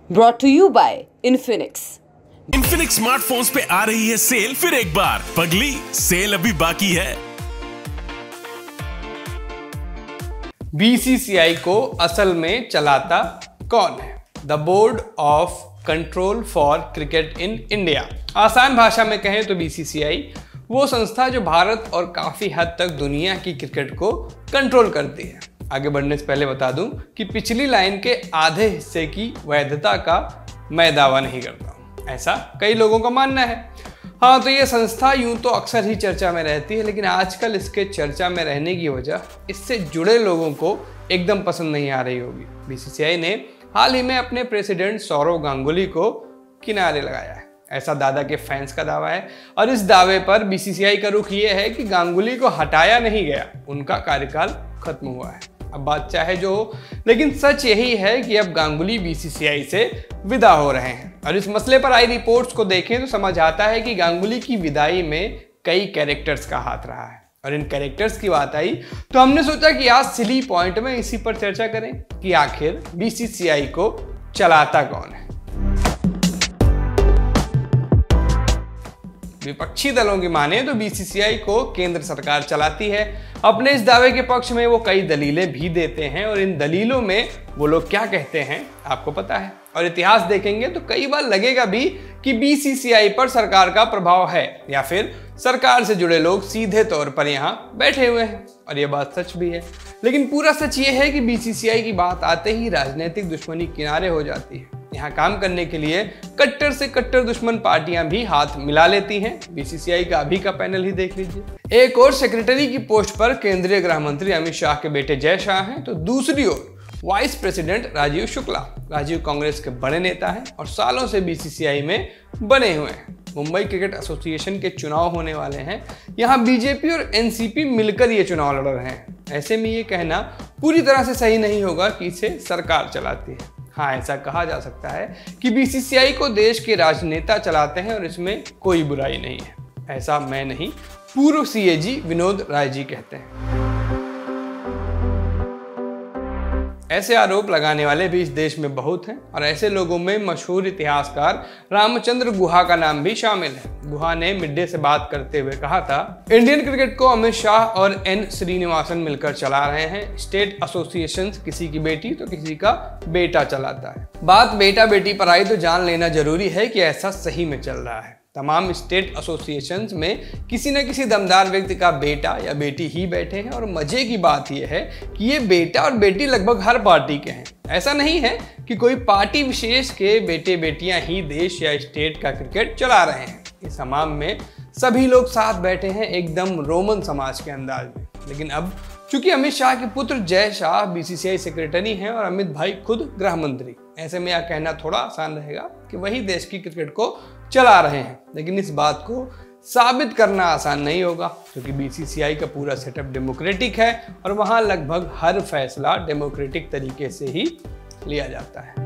Brought to you by Infinix. Infinix smartphones पे आ रही है सेल फिर एक बार। पगली, सेल अभी बाकी है। बीसीसीआई को असल में चलाता कौन है? The board of control for cricket in India. आसान भाषा में कहें तो बीसीसीआई वो संस्था जो भारत और काफी हद तक दुनिया की क्रिकेट को कंट्रोल करती है। आगे बढ़ने से पहले बता दूं कि पिछली लाइन के आधे हिस्से की वैधता का मैं दावा नहीं करता हूं, ऐसा कई लोगों का मानना है। हाँ, तो ये संस्था यूं तो अक्सर ही चर्चा में रहती है, लेकिन आजकल इसके चर्चा में रहने की वजह इससे जुड़े लोगों को एकदम पसंद नहीं आ रही होगी। बीसीसीआई ने हाल ही में अपने प्रेसिडेंट सौरव गांगुली को किनारे लगाया है, ऐसा दादा के फैंस का दावा है। और इस दावे पर बीसीसीआई का रुख ये है कि गांगुली को हटाया नहीं गया, उनका कार्यकाल खत्म हुआ है। अब बात चाहे जो हो, लेकिन सच यही है कि अब गांगुली बीसीसीआई से विदा हो रहे हैं। और इस मसले पर आई रिपोर्ट्स को देखें तो समझ आता है कि गांगुली की विदाई में कई कैरेक्टर्स का हाथ रहा है। और इन कैरेक्टर्स की बात आई तो हमने सोचा कि आज सिली पॉइंट में इसी पर चर्चा करें कि आखिर बीसीसीआई को चलाता कौन है। विपक्षी दलों की माने तो बीसीसीआई को केंद्र सरकार चलाती है। अपने इस दावे के पक्ष में वो कई दलीलें भी देते हैं और इन दलीलों में वो लोग क्या कहते हैं आपको पता है। और इतिहास देखेंगे तो कई बार लगेगा भी कि बीसीसीआई पर सरकार का प्रभाव है या फिर सरकार से जुड़े लोग सीधे तौर पर यहाँ बैठे हुए हैं, और ये बात सच भी है। लेकिन पूरा सच ये है कि बीसीसीआई की बात आते ही राजनीतिक दुश्मनी किनारे हो जाती है। यहाँ काम करने के लिए कट्टर से कट्टर दुश्मन पार्टियां भी हाथ मिला लेती हैं। बीसीसीआई का अभी का पैनल ही देख लीजिए। एक और सेक्रेटरी की पोस्ट पर केंद्रीय गृह मंत्री अमित शाह के बेटे जय शाह हैं, तो दूसरी ओर वाइस प्रेसिडेंट राजीव शुक्ला। राजीव कांग्रेस के बड़े नेता हैं और सालों से बीसीसीआई में बने हुए हैं। मुंबई क्रिकेट एसोसिएशन के चुनाव होने वाले हैं। यहाँ बीजेपी और एनसीपी मिलकर ये चुनाव लड़ रहे हैं। ऐसे में ये कहना पूरी तरह से सही नहीं होगा कि इसे सरकार चलाती है। हाँ, ऐसा कहा जा सकता है कि बीसीसीआई को देश के राजनेता चलाते हैं और इसमें कोई बुराई नहीं है। ऐसा मैं नहीं, पूर्व सीएजी विनोद राय जी कहते हैं। ऐसे आरोप लगाने वाले भी इस देश में बहुत हैं और ऐसे लोगों में मशहूर इतिहासकार रामचंद्र गुहा का नाम भी शामिल है। गुहा ने मिड डे से बात करते हुए कहा था, इंडियन क्रिकेट को अमित शाह और एन श्रीनिवासन मिलकर चला रहे हैं। स्टेट एसोसिएशन किसी की बेटी तो किसी का बेटा चलाता है। बात बेटा बेटी पर आई तो जान लेना जरूरी है कि ऐसा सही में चल रहा है। तमाम स्टेट एसोसिएशंस में किसी न किसी दमदार व्यक्ति का बेटा या बेटी ही बैठे हैं। और मजे की बात यह है कि ये बेटा और बेटी लगभग हर पार्टी के हैं। ऐसा नहीं है कि कोई पार्टी विशेष के बेटे बेटियां ही देश या स्टेट का क्रिकेट चला रहे हैं। इस हमाम में सभी लोग साथ बैठे हैं, एकदम रोमन समाज के अंदाज में। लेकिन अब चूंकि अमित शाह के पुत्र जय शाह बीसीसीआई सेक्रेटरी हैं और अमित भाई खुद गृह मंत्री, ऐसे में यह कहना थोड़ा आसान रहेगा कि वही देश की क्रिकेट को चला रहे हैं। लेकिन इस बात को साबित करना आसान नहीं होगा, क्योंकि बीसीसीआई का पूरा सेटअप डेमोक्रेटिक है और वहां लगभग हर फैसला डेमोक्रेटिक तरीके से ही लिया जाता है।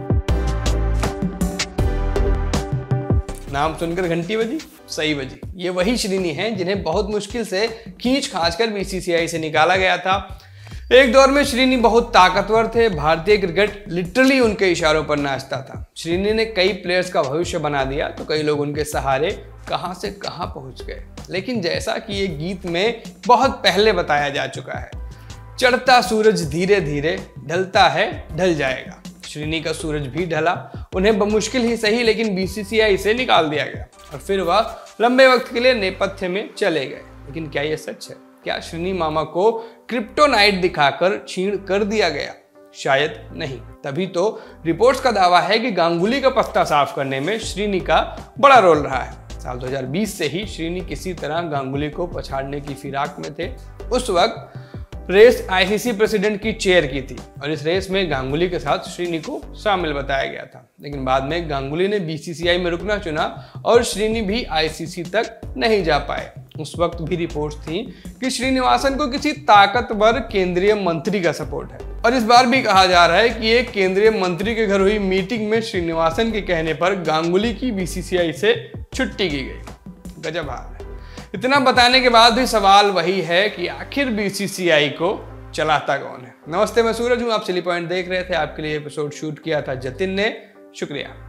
नाम सुनकर घंटी बजी, सही बजी। ये वही श्रीनी हैं जिन्हें बहुत मुश्किल से खींच खांच कर बीसीसीआई से निकाला गया था। एक दौर में श्रीनी बहुत ताकतवर थे। भारतीय क्रिकेट लिटरली उनके इशारों पर नाचता था। श्रीनी ने कई प्लेयर्स का भविष्य बना दिया तो कई लोग उनके सहारे कहां से कहां पहुंच गए। लेकिन जैसा कि ये गीत में बहुत पहले बताया जा चुका है, चढ़ता सूरज धीरे धीरे ढलता है, ढल जाएगा। श्रीनी का सूरज भी ढला, उन्हें बमुश्किल ही सही लेकिन बीसीसीआई से निकाल दिया गया और फिर वह लंबे वक्त के लिए नेपथ्य में चले गए। लेकिन क्या यह सच है? क्या श्रीनी मामा को क्रिप्टोनाइट दिखाकर छीण कर दिया गया? शायद नहीं। तभी तो रिपोर्ट्स का दावा है कि गांगुली का पत्ता साफ करने में श्रीनी का बड़ा रोल रहा है। साल 2020 से ही श्रीनी किसी तरह गांगुली को पछाड़ने की फिराक में थे। उस वक्त रेस आईसीसी प्रेसिडेंट की चेयर की थी और इस रेस में गांगुली के साथ श्रीनी को शामिल बताया गया था। लेकिन बाद में गांगुली ने बीसीसीआई में रुकना चुना और श्रीनी भी आईसीसी तक नहीं जा पाए। उस वक्त भी रिपोर्ट्स थी कि श्रीनिवासन को किसी ताकतवर केंद्रीय मंत्री का सपोर्ट है। और इस बार भी कहा जा रहा है कि एक केंद्रीय मंत्री के घर हुई मीटिंग में श्रीनिवासन के कहने पर गांगुली की बीसीसीआई से छुट्टी की गई। गजब हाल है। इतना बताने के बाद भी सवाल वही है कि आखिर बीसीसीआई को चलाता कौन है। नमस्ते, मैं सूरज हूं, आप सिली पॉइंट देख रहे थे। आपके लिए एपिसोड शूट किया था जतिन ने। शुक्रिया।